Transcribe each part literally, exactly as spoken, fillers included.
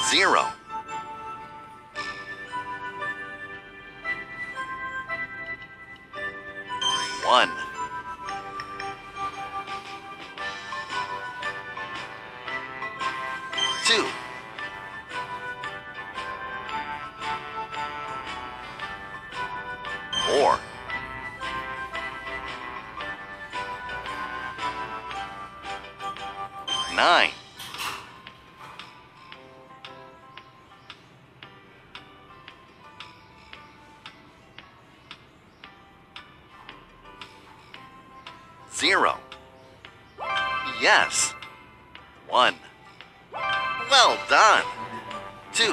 Zero. One. Two. Four. Nine. Zero. Yes. One. Well done. Two.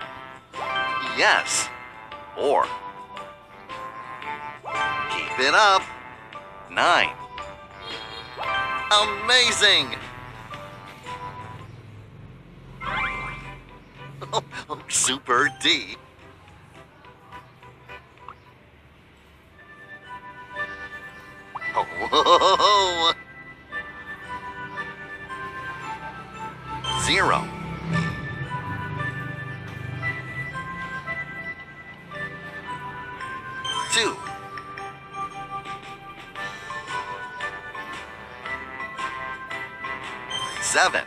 Yes. Four. Keep it up. Nine. Amazing! Super D. Whoa! Zero. Two. Seven.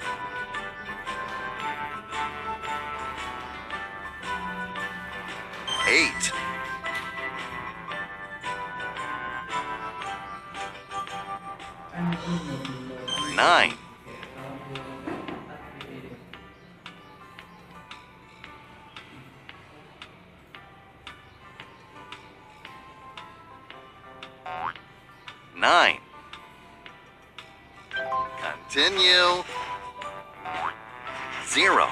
Eight. Nine. Nine. Continue. Zero.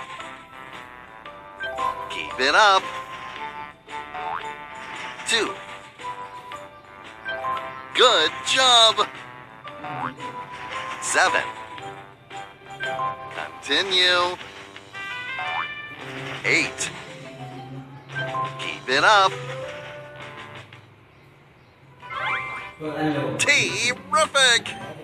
Keep it up. Two. Good job. Seven. Continue. Eight. Keep it up. Terrific!